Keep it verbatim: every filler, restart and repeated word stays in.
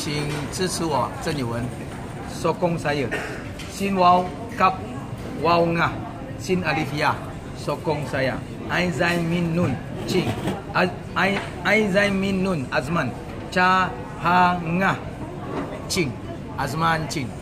请支持我郑有文，sokong saya. Sin wow kap wow ngah. Sin Alifia sokong saya. Aizai min nun cing. Aizai min nun Azman. Cha ha ngah cing. Azman cing.